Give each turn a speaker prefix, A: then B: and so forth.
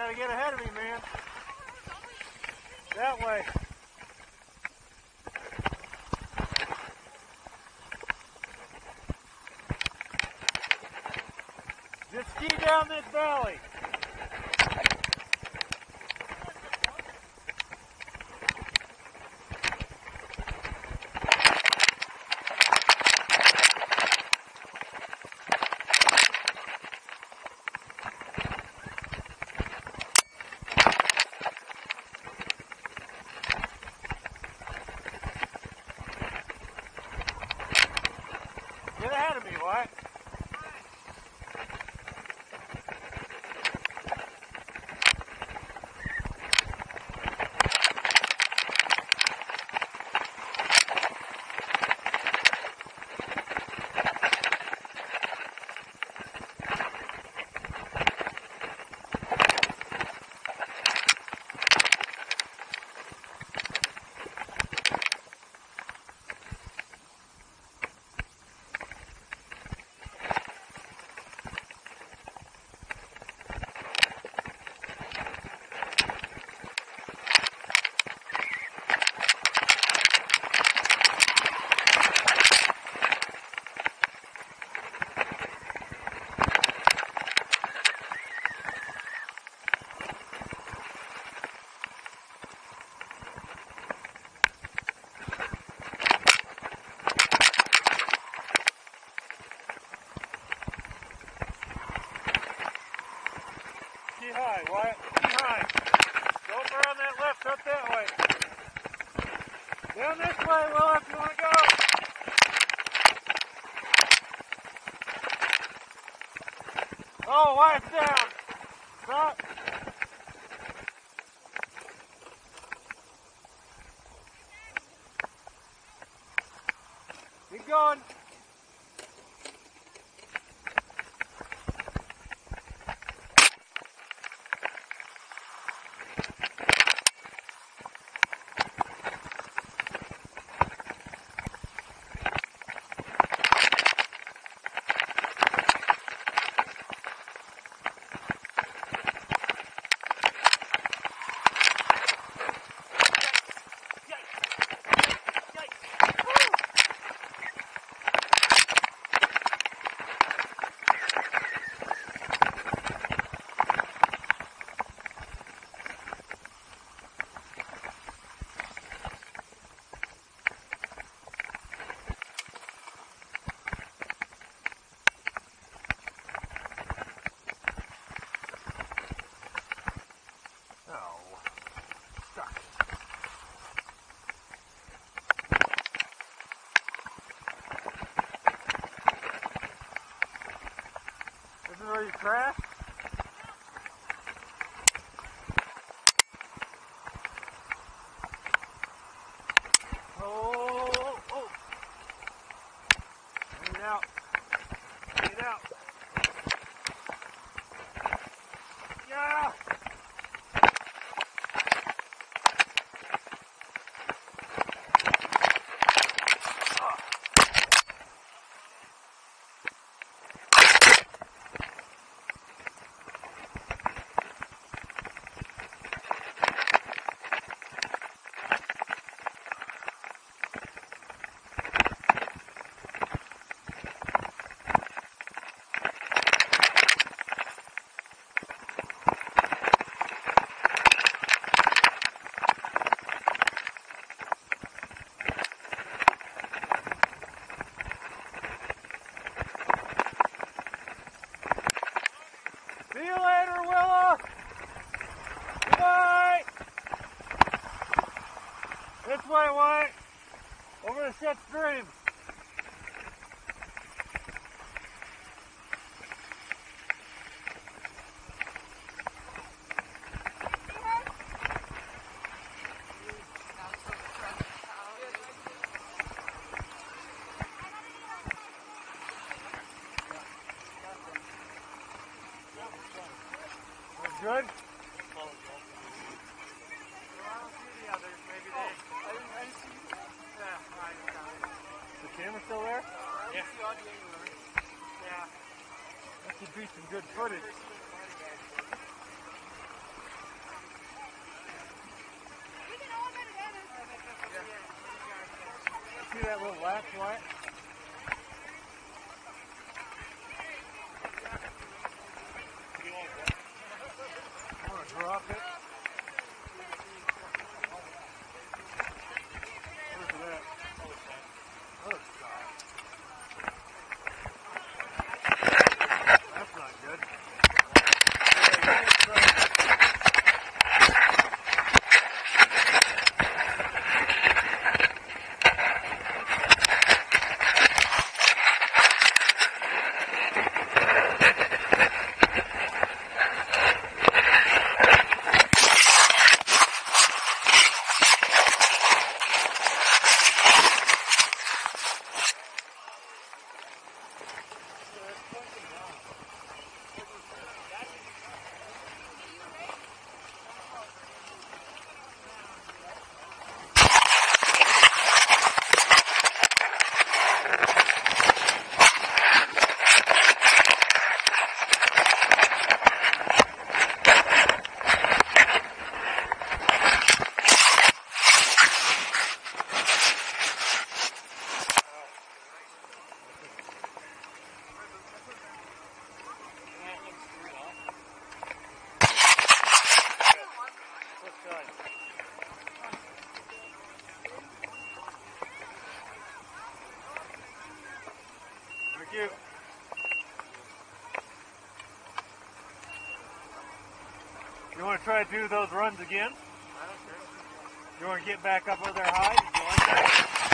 A: gotta get ahead of me, man. That way. Just ski down this valley. Get ahead of me, what? Ski high, Wyatt. Ski high. Don't around that left, up that way. Down this way, Will, if you want to go. Oh, Wyatt's down. Stop. Keep going. This is where you crash? Oh, oh. Get out. Get out. Yeah. See you later, Willa! Goodbye! This way, Wyatt. Over the shit stream. Good? The camera still there? Yeah. That should be some good footage. see that little latch light? I'm going to drop it. Where's it at? Other side. That's not good. Thank you. You want to try to do those runs again?
B: I don't care.
A: You want to get back up over there high? Did you like that?